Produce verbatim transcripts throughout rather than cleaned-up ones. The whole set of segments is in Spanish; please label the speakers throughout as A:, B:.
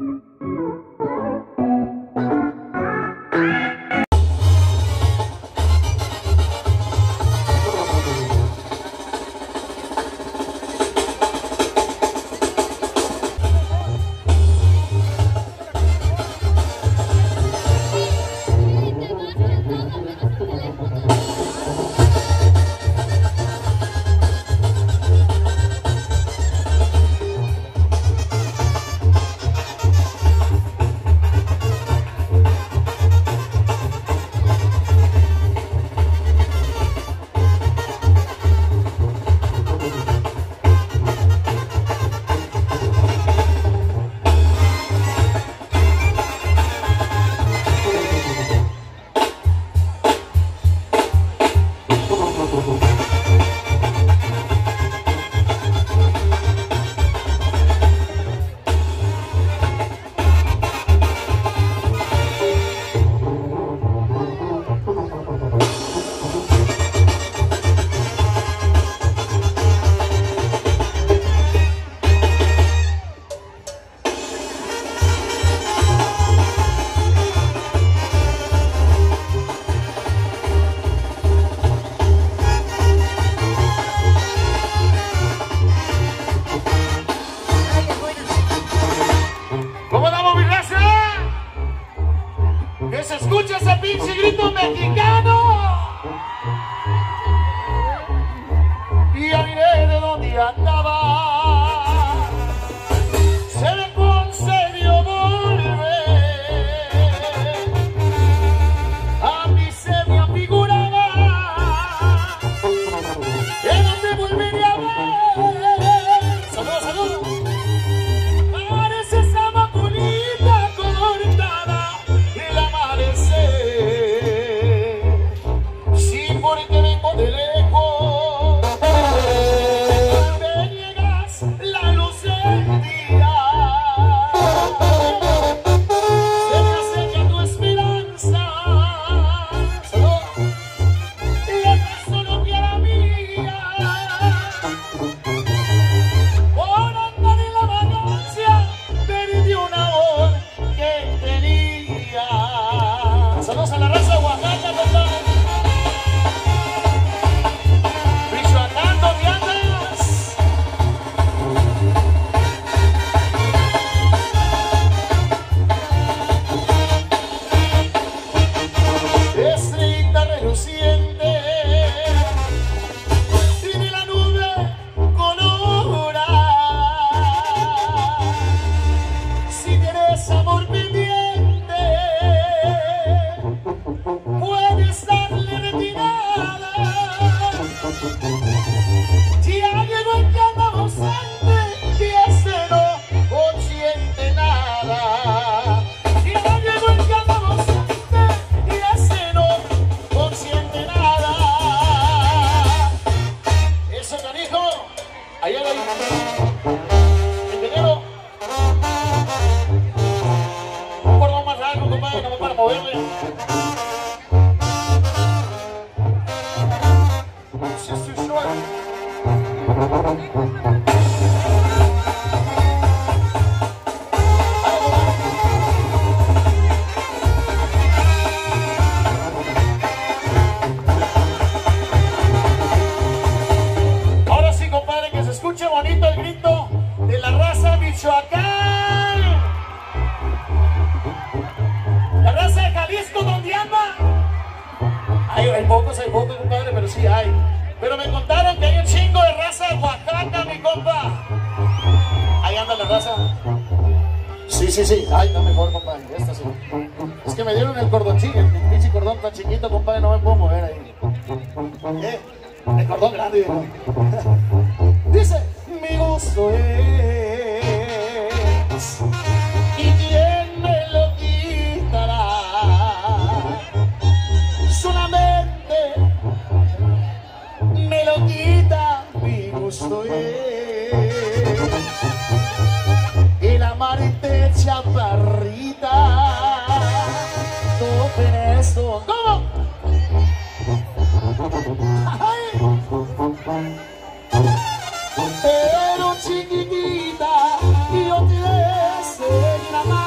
A: Pero chiquitita, yo te deseo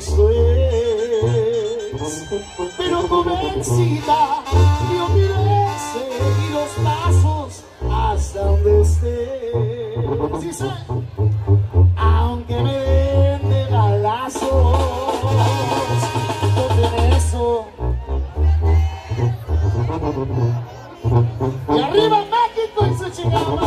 A: eso es. Pero convencida, yo miré seguir los pasos hasta donde estés. ¿Sí sé? Aunque me den de balazos, ponte eso. Y arriba México y su chingada.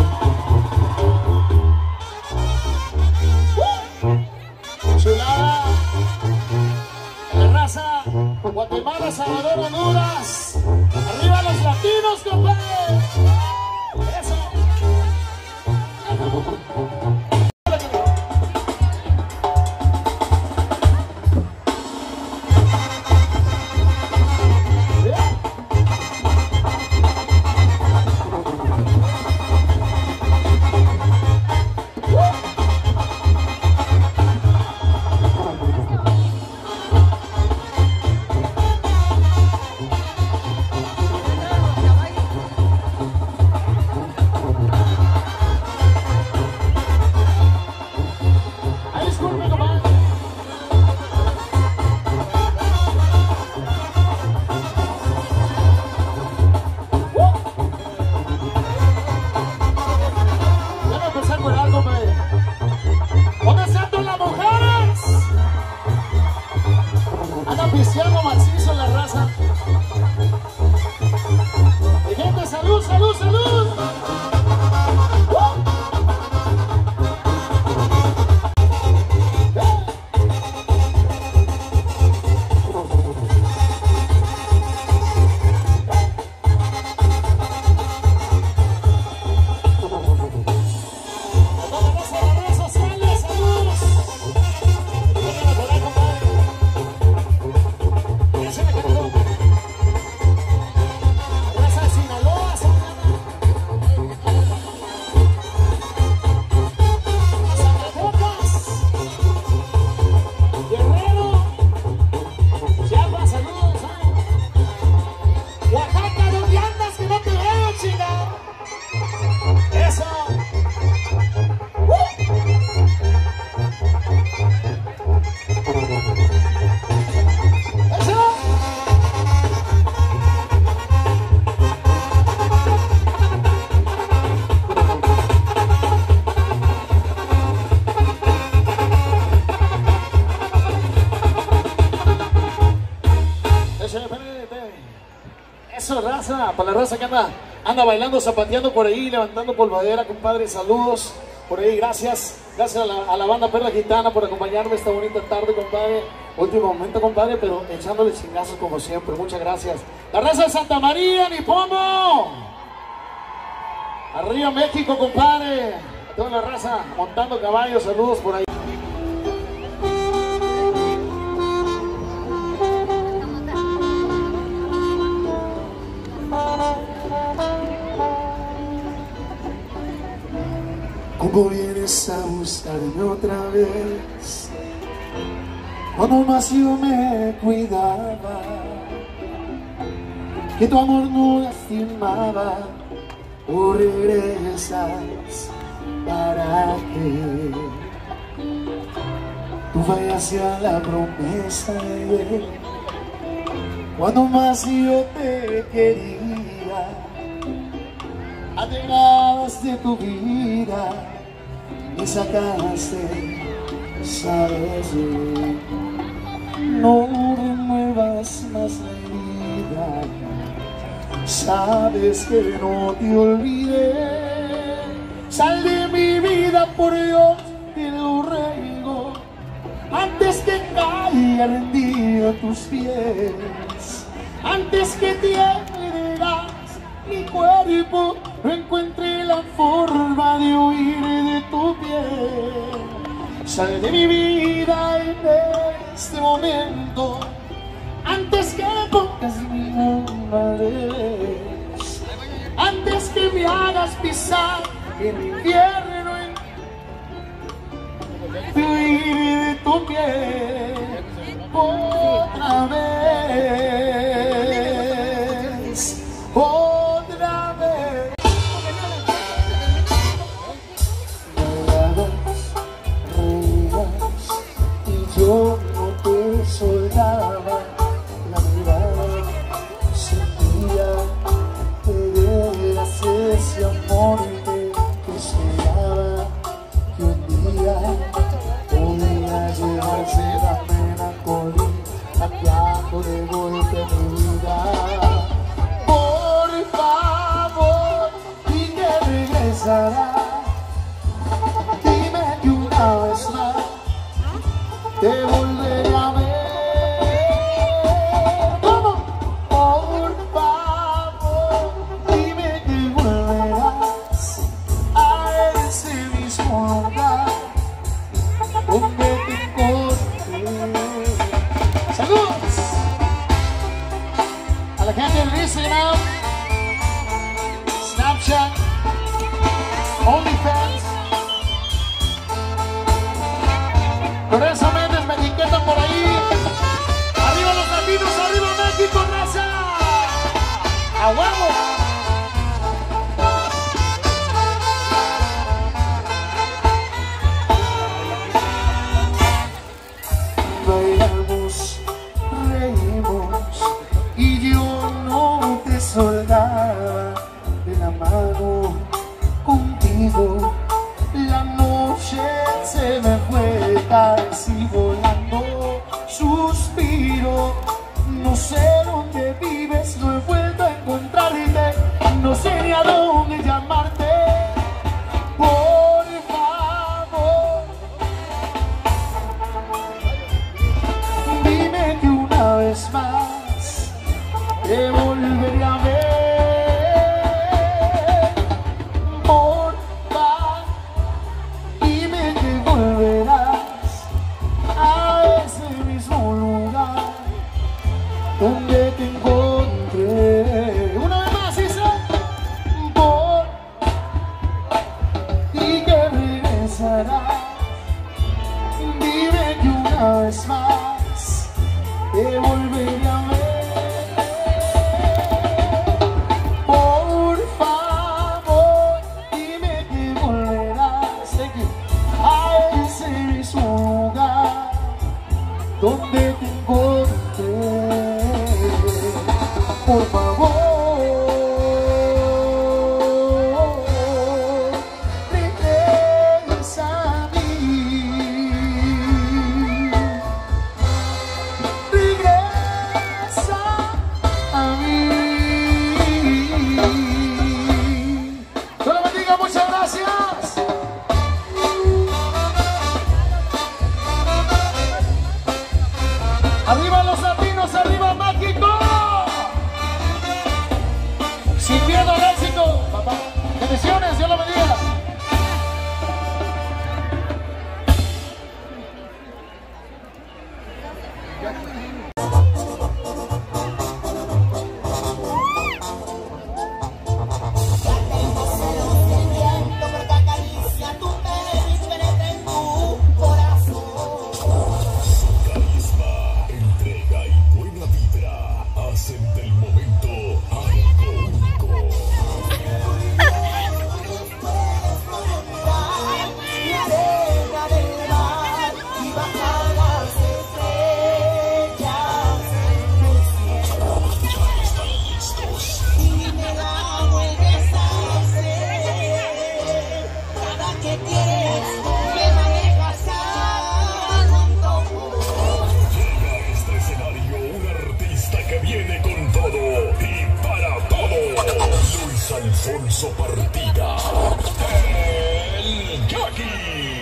A: Chulada. La raza, Guatemala, Salvador, Honduras. Arriba los latinos, compadre. Eso. Cristiano macizo en la raza. Y gente, salud, salud, salud. ¡Uh! ¡Eh! Eso, raza, para la raza que anda, anda bailando, zapateando por ahí, levantando polvadera, compadre, saludos por ahí, gracias, gracias a la, a la banda Perla Gitana por acompañarme esta bonita tarde, compadre, último momento, compadre, pero echándole chingazos como siempre, muchas gracias. La raza de Santa María, ni pomo, arriba México, compadre, a toda la raza, montando caballos, saludos por ahí. ¿Cómo vienes a buscarme otra vez? Cuando más yo me cuidaba, que tu amor no lastimaba, o regresas para que tú vayas hacia la promesa de él. Cuando más yo te quería, atrevas de tu vida y sacaste, sabes, no remuevas más la herida, sabes que no te olvidé, sal de mi vida, por Dios te lo ruego, antes que caiga rendido a tus pies, antes que tiemblas mi cuerpo, no encuentre la forma de huir de tu piel. Sal de mi vida en este momento, antes que pongas mi alma de vez, antes que me hagas pisar el infierno y huir de tu piel otra vez, otra vez. Yo no te ¡A huevo! Bailamos, reímos y yo no te soltaba de la mano contigo. La noche se me fue casi volando, suspiro. No sé dónde vives, no he vuelto a encontrarte, no sé ni a dónde llamarte. Por favor, dime que una vez más te volveré a ver. Porfa, dime que volverás a ese mismo lugar donde te encontré. Una vez más dice, por y que regresarás. Dime que una vez más te volveré a ver. Por favor, dime que volverás a ese mismo lugar donde te encontré. Por favor, regresa a mí. Regresa a mí. Dios lo bendiga, muchas gracias. Arriba los latinos, arriba México. Sin miedo al éxito, papá. Bendiciones, Dios lo bendiga.
B: Alfonso Partida, el Yaki.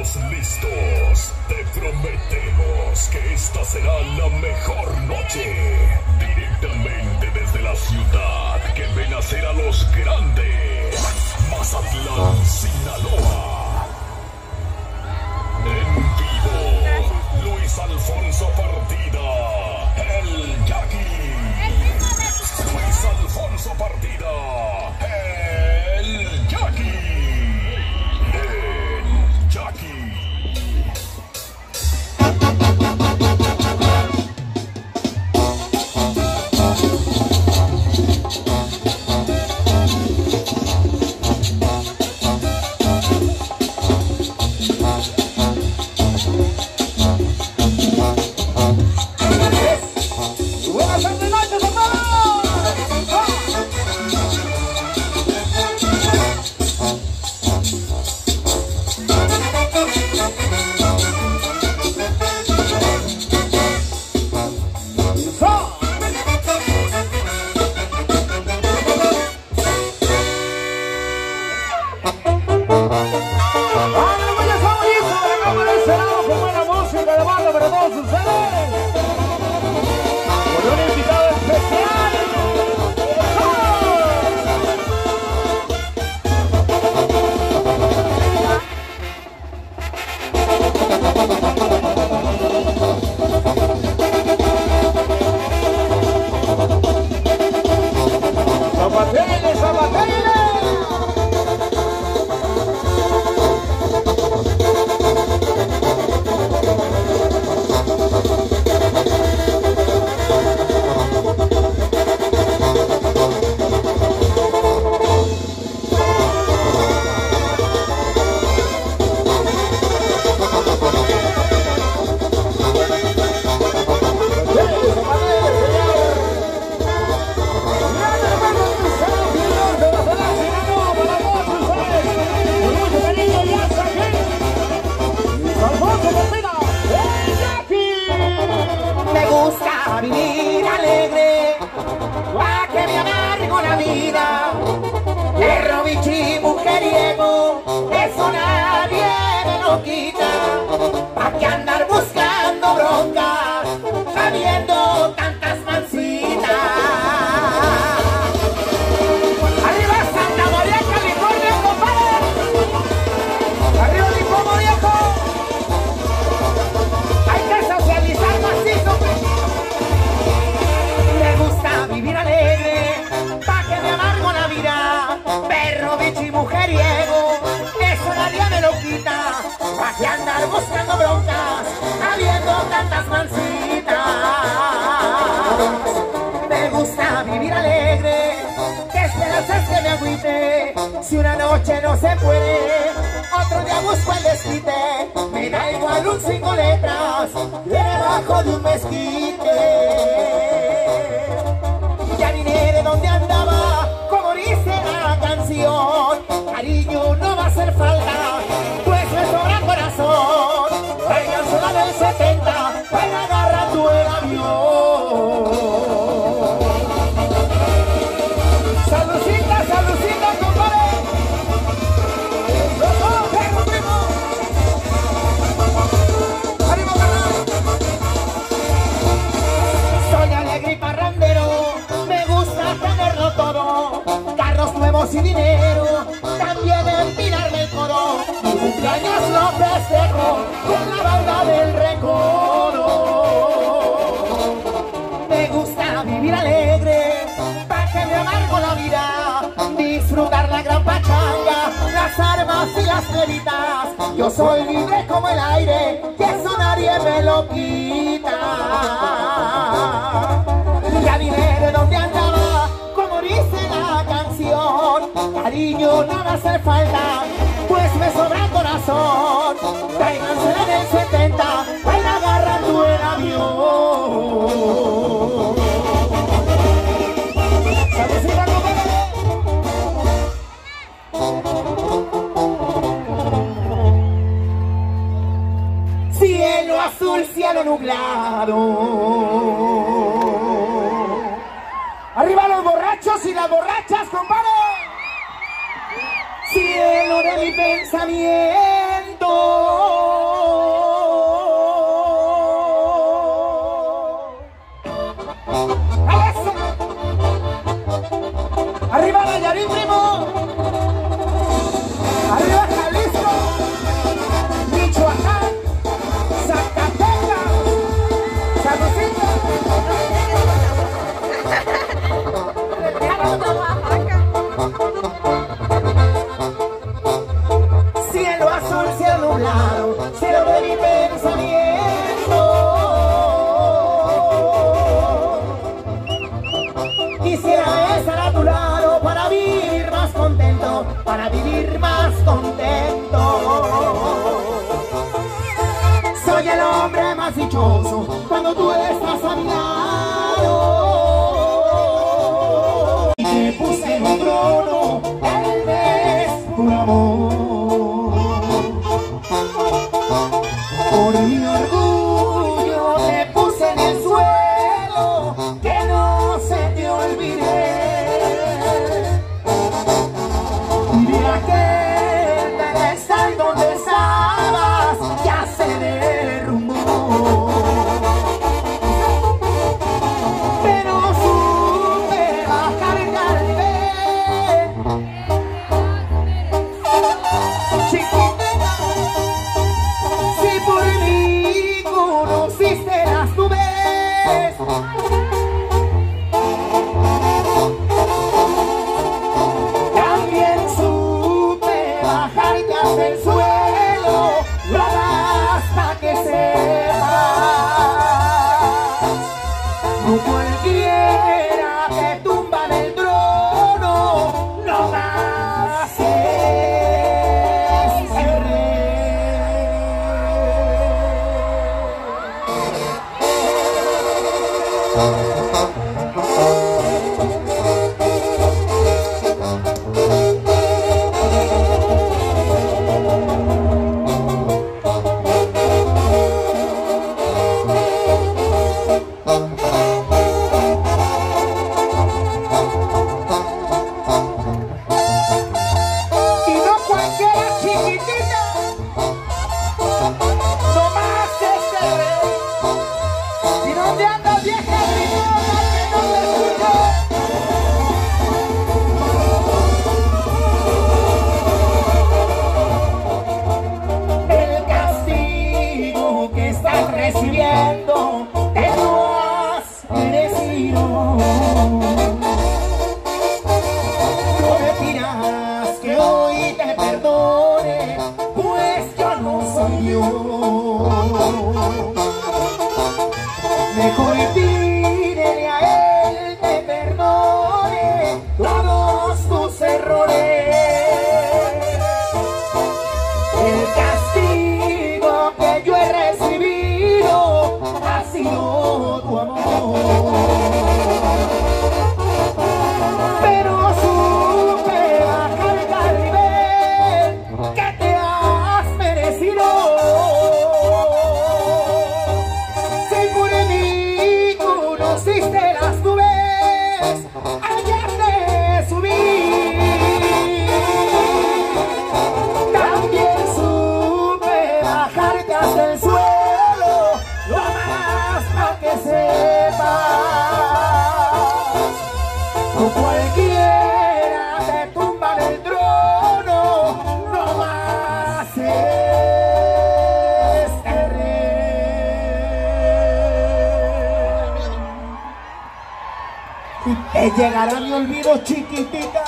B: Estamos listos. Te prometemos que esta será la mejor noche. Directamente desde la ciudad que ven a nacer a los grandes. Mazatlán, Sinaloa. En vivo, Luis Alfonso Partida, el Yaki. Luis Alfonso Partida, el Yaki. El Yaki.
A: Buscando broncas, habiendo tantas mancitas. Me gusta vivir alegre, que esperas es que me agüite. Si una noche no se puede, otro día busco el desquite. Me da igual un cinco letras debajo de un mezquite. Ya vine de donde andaba, como dice la canción. Cariño no va a hacer falta, pues me sobra corazón. Traigan del setenta para agarrar tu el avión. Saludcita, saludcita, compadre. ¡Loco, primo, primo! ¡Ánimo, carnal! Soy alegre y parrandero, me gusta tenerlo todo. Carros nuevos y dinero, también empinarme el codo. Mi cumpleaños lo festejo con la banda del recodo. Me gusta vivir alegre, pa' que me amargo la vida. Disfrutar la gran pachanga, las armas y las peritas. Yo soy libre como el aire, y eso nadie me lo quita. Ya vine de donde andaba, como dice la canción. Cariño no va a hacer falta, pues me sobra corazón. Tráigansela en el setenta, para ir agarrando el avión. ¡Saludcita, compadre! Cielo azul, cielo nublado. Arriba los borrachos y las borrachas, compadre. Cielo de mi pensamiento. más dichoso cuando tú estás a mi lado. Y te puse en un trono, tal vez por amor. Por mi orgullo te puse en el suelo, que no se te olvide. Y de aquel pedestal donde estabas ya se derrumbó. Pero supe bajar el nivel. Chiquitita, si por mí conociste las nubes, también supe bajarte hasta el suelo, lo basta que sepas. No cualquiera te tumba del trono, no más es el y no cualquiera, chiquitita, no más es el rey. ¿Y dónde andas, vieja gritona, que no te escucho? El castigo que estás recibiendo te lo has merecido. No me pidas que hoy te perdone, pues yo no soy Dios. Mejor pídele a él te perdone todos tus errores. El castigo que yo he recibido ha sido tu amor. Pero supe bajar al nivel que te has merecido. Si por mí conociste las nubes, allá te subí. También supe bajarte hasta el suelo, lo más para que sepas. No cualquiera te tumba del trono, no más es el rey. Y te llegará mi olvido, chiquitita.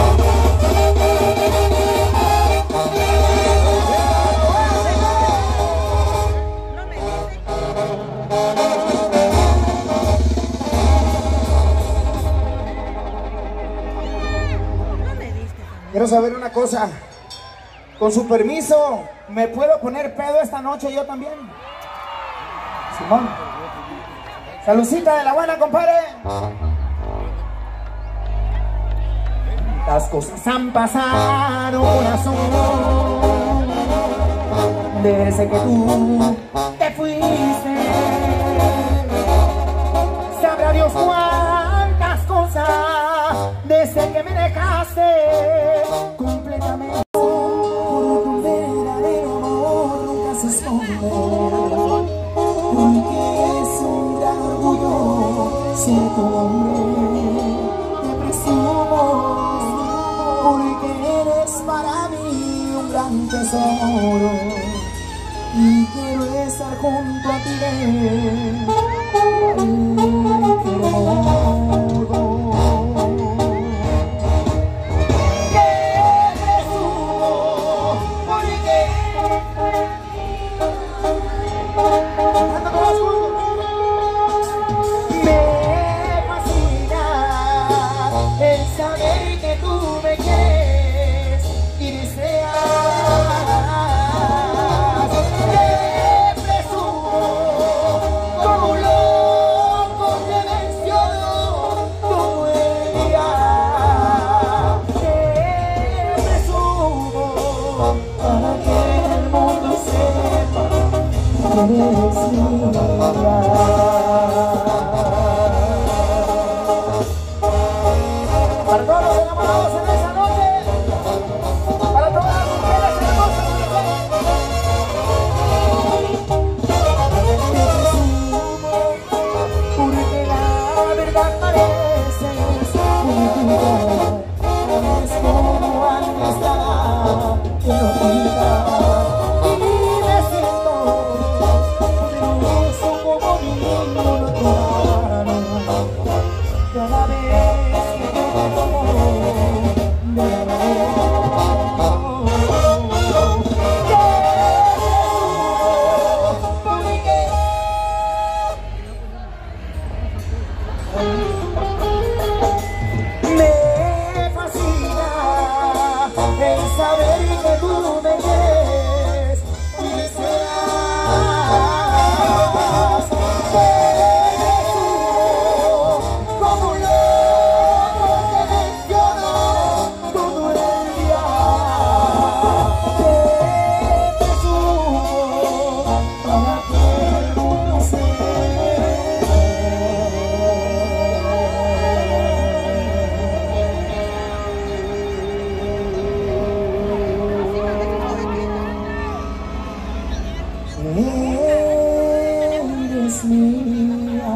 A: Quiero saber una cosa. Con su permiso, ¿me puedo poner pedo esta noche yo también? Simón. Salucita de la buena, compadre. Las cosas han pasado, corazón, desde que tú te fuiste. Sabrá Dios cuántas cosas desde que me dejaste completamente. Por tu verdadero amor nunca se esconde, porque es un gran orgullo ser tu hombre. Te presumo porque eres para mí un gran tesoro y quiero estar junto a ti. Para todos los enamorados en esa noche, para todas las mujeres hermosas, porque la verdad parece oscuridad, es como algo está que no quita, y me siento poderoso como niño tirano, cada vez que yo te tomo de la mano. Me fascina el saber que tú me quieres y deseas que eres tú como un loco que menciono todo el día, que te subo para que el mundo sepa. Eres mía.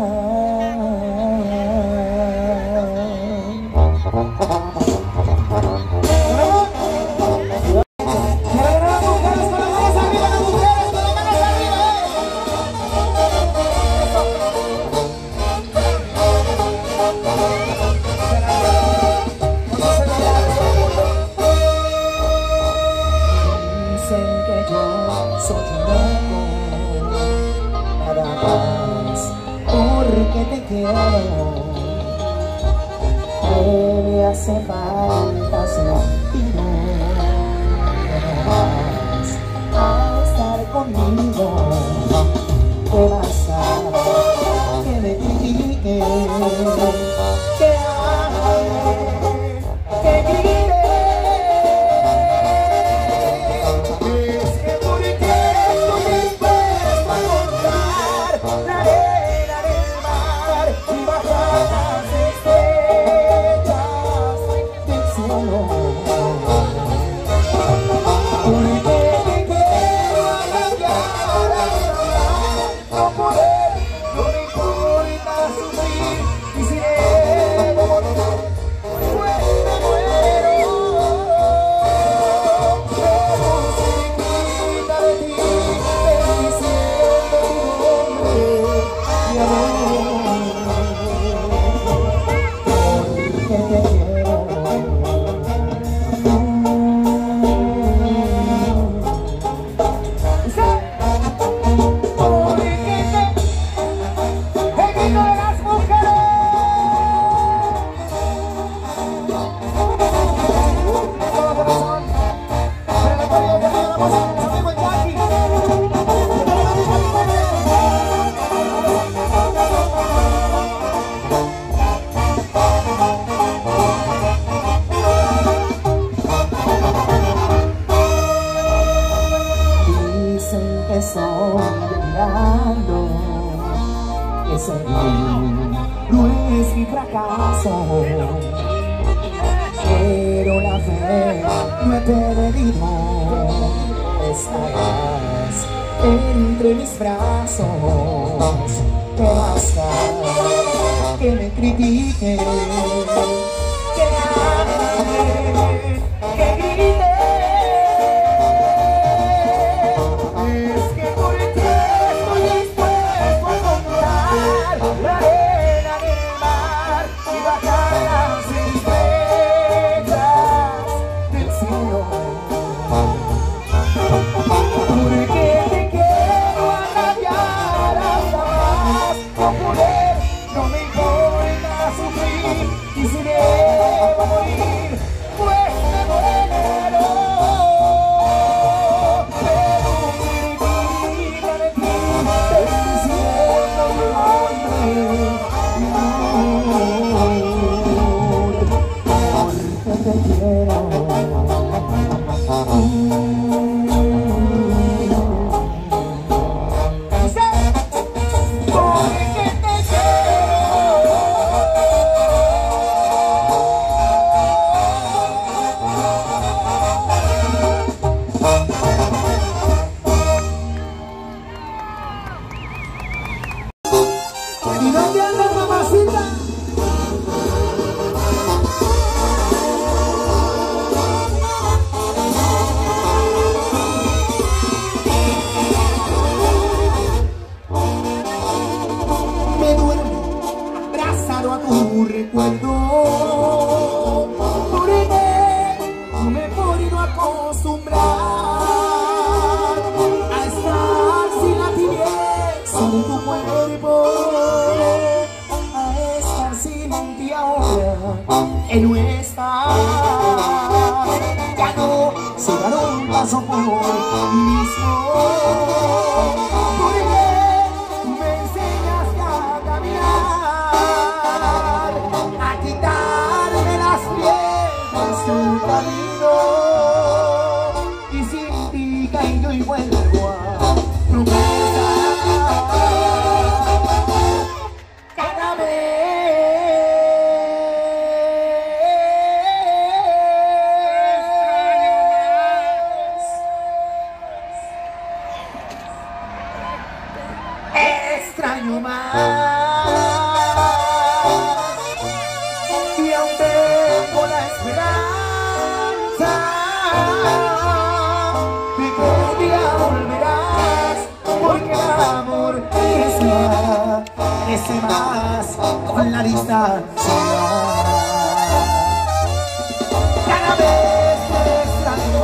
A: Dicen que yo soy loco, nada más porque te quiero, que me hace falta sentir más a estar conmigo. ¿Qué pasa? Que me critiquen, que hablen, que griten. Es que porque estoy dispuesto a contar la arena del mar y bajar las estrellas del cielo. Porque te quiero arrancar hasta más no poder, no me importa sufrir y si debo morir, pues me muero. Pero cerquita de ti, bendiciendo tu nombre, mi amor, porque te quiero. Dicen que estoy delirando, que seguir no es mi fracaso, pero la fe no he perdido. Estarás entre mis brazos, que basta que me critiquen, que hablen, que griten. Es que por ti estoy dispuesto a contar la arena del mar y bajar las estrellas del cielo. Porque te quiero arrancar hasta más no poder, no me importa sufrir y si mismo. Porque me enseñaste a caminar, a quitarme las piedras del camino, y sin ti caigo y vuelvo a tropezar cada vez. Extraño más, y aún tengo la esperanza de que un día volverás, porque el amor crece, crece más con la distancia. Cada vez te extraño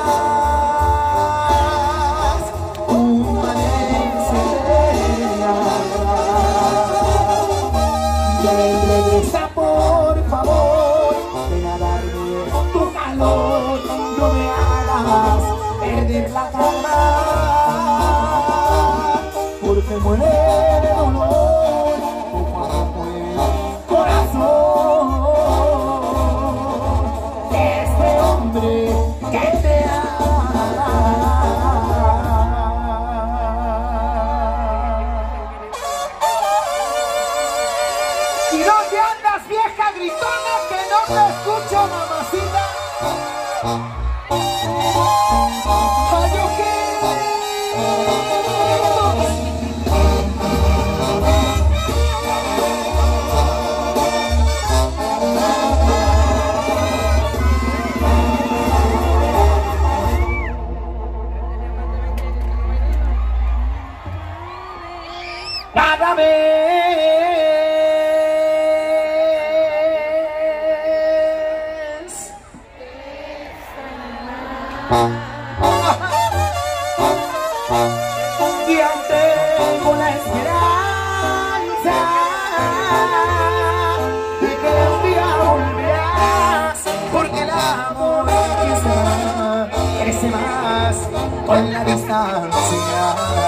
A: más, un regresa, por favor, ven a darme tu calor, no me hagas perder la calma, porque muere de dolor poco a poco el corazón de este hombre que te ama. ¿Y dónde andas, vieja gritona, que no te escucho, mamacita? Ay, yo qué. Cada vez y aún tengo la esperanza de que un día volverás, porque el amor quizá crece más con la distancia.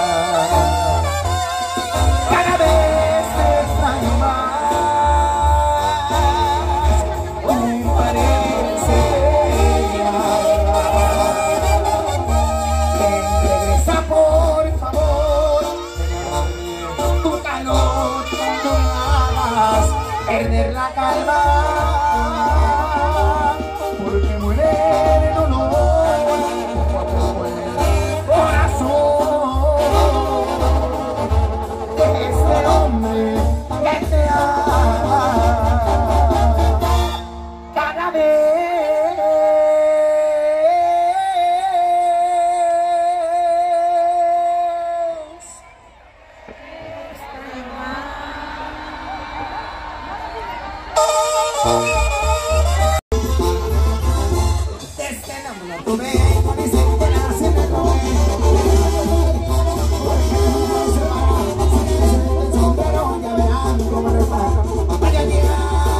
A: Cada vez te extraño más, me parece ya. Ven, regresa, por favor, tu calor, no me hagas perder la calma, porque muere de dolor poco a poco el corazón de este hombre que te ama. Cada vez desde el amor tú me dices que nace en el momento, pero ya verán cómo reparo. Vaya día.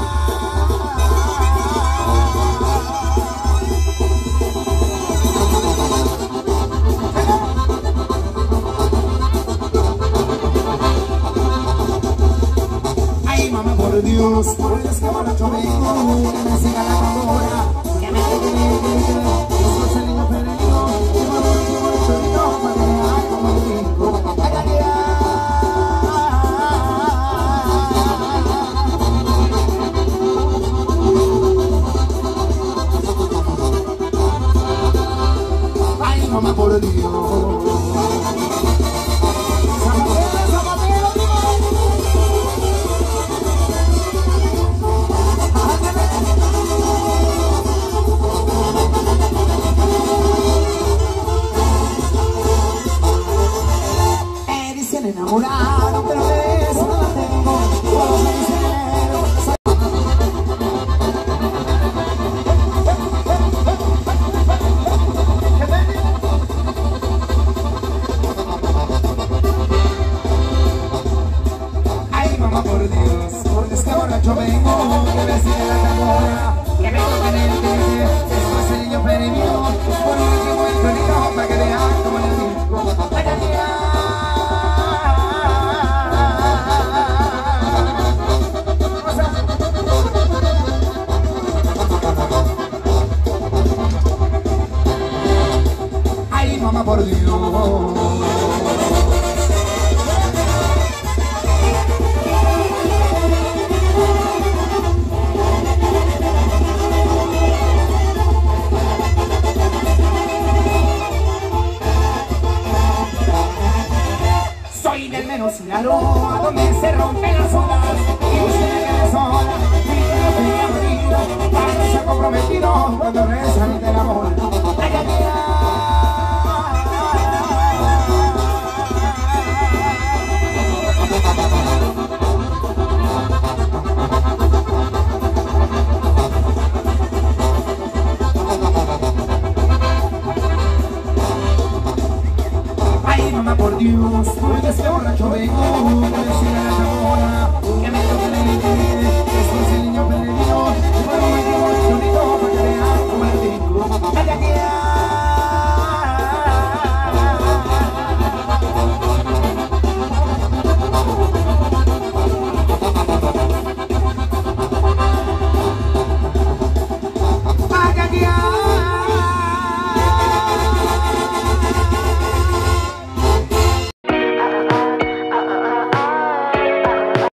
A: Ay, mamá, por Dios, por Dios, que borracho vengo, que me siga la tambora, que me quede, que me quede, yo soy el niño perdido, que me voy, que voy, chorito, para que me haga como el rico. Vaya día. Ay, mamá, por Dios. Zapatero, zapatero, me dicen enamorado, pero de eso no la tengo. Todos me dicen enero. Ay, mamá, por Dios, por Dios, que borracho vengo, que me sigue la tambora, que me toca en el tele, después el niño perdido, por último el chorito, para que
C: menos ir a Loa, donde se rompen las olas y usted me quede sola, y que no tenga marido, para no ser comprometido cuando rezan de la bola. Ay, ay, ay. Ay, mamá, por Dios, por este borracho vengo, que le siga la chamona, que me toque la leche, que soy el niño peregrino, y bueno, me llevo el chorrito para que vean cómo le digo. Ay, ay, ay.